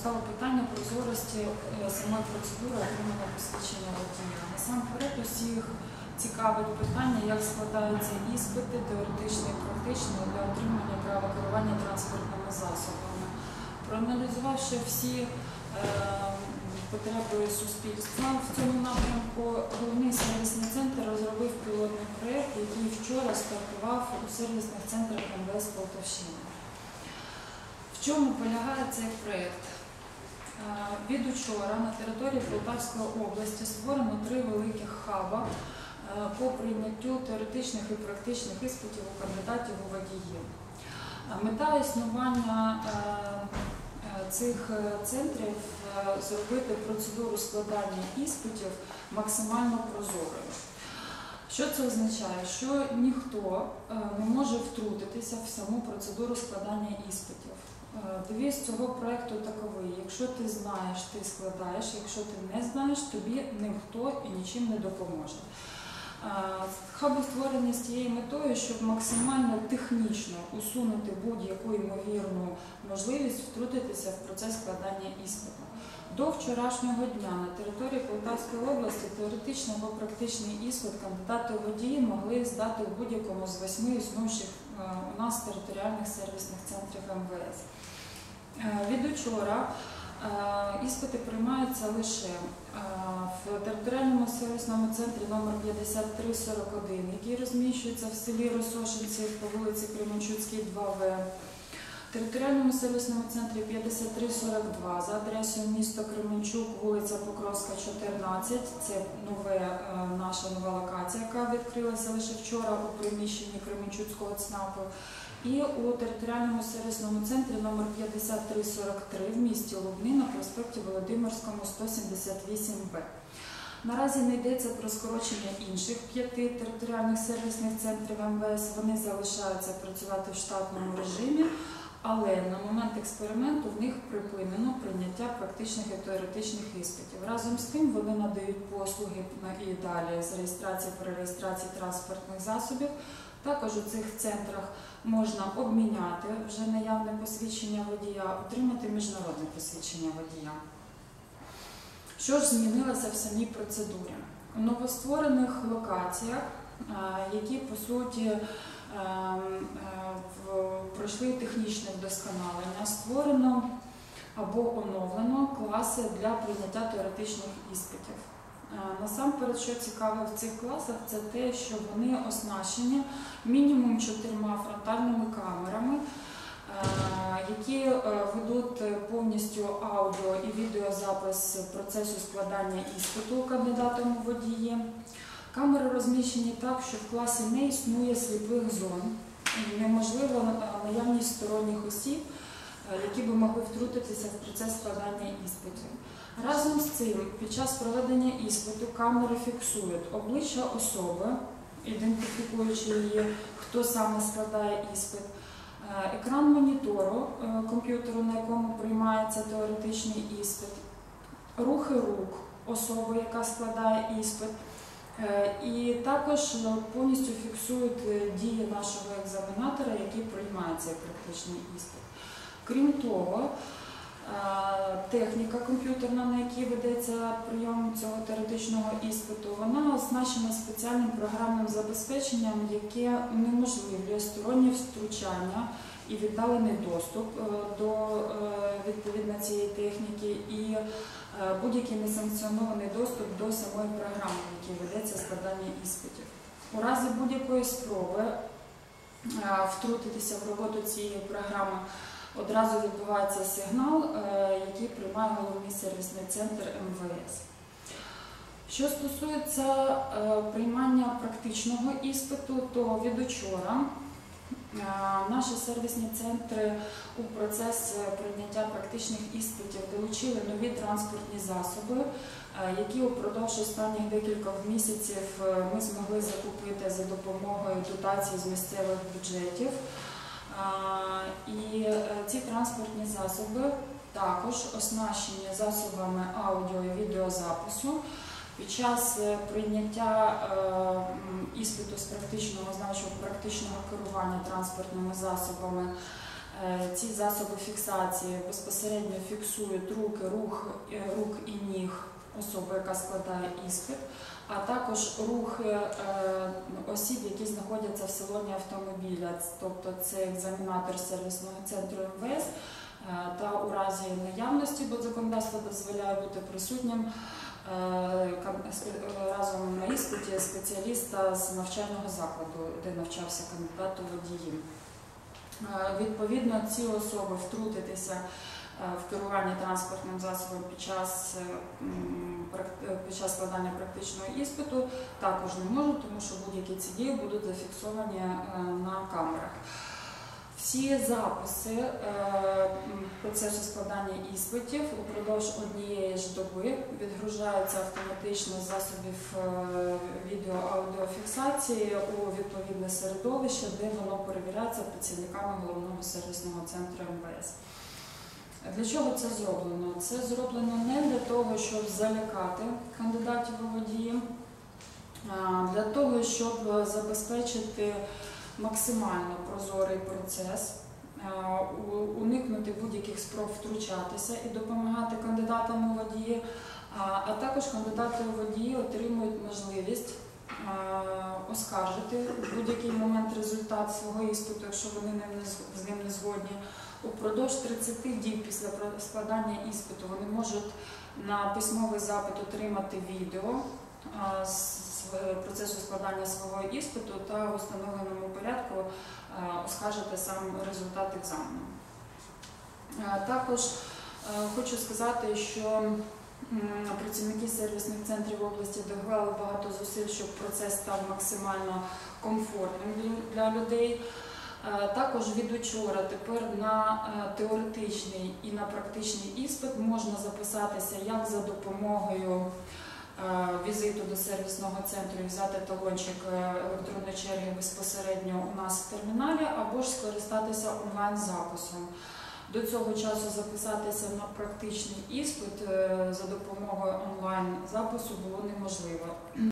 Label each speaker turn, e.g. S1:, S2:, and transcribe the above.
S1: постало питання прозорості самої процедури отримання посвідчення водія. Насамперед усіх цікавить питання, як складаються іспити, теоретичні і практичні, для отримання права керування транспортними засобами. Проаналізувавши всі потреби суспільства в цьому напрямку, головний сервісний центр розробив пілотний проєкт, який вчора стартував у сервісних центрах МВС Полтавщини. В чому полягає цей проєкт? Від учора на території Полтавської області створено 3 великих хаба по прийняттю теоретичних і практичних іспитів у кандидатів у водії. Мета існування цих центрів – зробити процедуру складання іспитів максимально прозорою. Що це означає? Що ніхто не може втрутитися в саму процедуру складання іспитів. Девіз цього проєкту таковий: якщо ти знаєш, ти складаєш, якщо ти не знаєш, тобі ніхто і нічим не допоможе. Хаби створені з тією метою, щоб максимально технічно усунути будь-яку ймовірну можливість втрутитися в процес складання іспиту. До вчорашнього дня на території Полтавської області теоретичний або практичний іспит кандидати у водії могли здати в будь-якому з 8 існуючих у нас територіальних сервісних центрів МВС. Від учора іспити приймаються лише в територіальному сервісному центрі номер 5341, який розміщується в селі Росошинці по вулиці Кременчуцькій, 2В, територіальному сервісному центрі 5342 за адресою місто Кременчук, вулиця Покровська, 14, це наша нова локація, яка відкрилася лише вчора у приміщенні Кременчуцького ЦНАПу, і у територіальному сервісному центрі номер 5343 в місті Лубни на проспекті Володимирському, 178Б. Наразі не йдеться про скорочення інших 5 територіальних сервісних центрів МВС, вони залишаються працювати в штатному режимі, але на момент експерименту в них припинено прийняття практичних і теоретичних іспитів. Разом з тим вони надають послуги і далі з реєстрації, перереєстрації транспортних засобів. Також у цих центрах можна обміняти вже наявне посвідчення водія, отримати міжнародне посвідчення водія. Що ж змінилося в самій процедурі? У новостворених локаціях, які, по суті, пройшли технічне вдосконалення, створено або оновлено класи для прийняття теоретичних іспитів. Насамперед, що цікаве в цих класах, це те, що вони оснащені мінімум 4 фронтальними камерами, які ведуть повністю аудіо і відеозапис процесу складання іспиту кандидатом у водії. Камери розміщені так, що в класі не існує сліпих зон, і неможливо наявність сторонніх осіб, які би могли втрутитися в процес складання іспитів. Разом з цим, під час проведення іспиту камери фіксують обличчя особи, ідентифікуючи її, хто саме складає іспит, екран монітору, комп'ютеру, на якому приймається теоретичний іспит, рухи рук особи, яка складає іспит, і також повністю фіксують дії нашого екзаменатора, який приймає цей практичний іспит. Крім того, техніка комп'ютерна, на якій ведеться прийом цього теоретичного іспиту, вона оснащена спеціальним програмним забезпеченням, яке унеможливлює стороннє втручання і віддалений доступ до відповідно цієї техніки і будь-який несанкціонований доступ до самої програми, в якій ведеться складання іспитів. У разі будь-якої спроби втрутитися в роботу цієї програми, одразу відбувається сигнал, який приймає головний сервісний центр МВС. Що стосується приймання практичного іспиту, то від учора наші сервісні центри у процес прийняття практичних іспитів долучили нові транспортні засоби, які упродовж останніх декількох місяців ми змогли закупити за допомогою дотацій з місцевих бюджетів. І ці транспортні засоби також оснащені засобами аудіо і відеозапису. Під час прийняття іспиту з практичного керування транспортними засобами Ці засоби фіксації безпосередньо фіксують рук і ніг особи, яка складає іспит, а також рухи осіб, які знаходяться в салоні автомобіля, тобто це екзаменатор сервісного центру МВС, та у разі наявності, бо законодавство дозволяє бути присутнім разом на іспиті спеціаліста з навчального закладу, де навчався кандидат у водії. Відповідно, ці особи втрутитися в керуванні транспортним засобом під час складання практичного іспиту також не можуть, тому що будь-які ці дії будуть зафіксовані на камерах. Всі записи процесу складання іспитів упродовж однієї ж доби відгружаються автоматично з засобів відео-аудіофіксації у відповідне середовище, де воно перевіряється працівниками Головного сервісного центру МВС. Для чого це зроблено? Це зроблено не для того, щоб залякати кандидатів у водії, а для того, щоб забезпечити максимально прозорий процес, уникнути будь-яких спроб втручатися і допомагати кандидатам у водії, а також кандидати у водії отримують можливість оскаржити в будь-який момент результат свого іспиту, якщо вони з ним не згодні. Упродовж 30 діб після складання іспиту вони можуть на письмовий запит отримати відео з процесу складання свого іспиту та в установленому порядку оскаржити сам результат екзамену. Також хочу сказати, що працівники сервісних центрів області доклали багато зусиль, щоб процес став максимально комфортним для людей. Також від учора тепер на теоретичний і на практичний іспит можна записатися як за допомогою візиту до сервісного центру і взяти талончик електронної черги безпосередньо у нас в терміналі, або ж скористатися онлайн-записом. До цього часу записатися на практичний іспит за допомогою онлайн-запису було неможливо.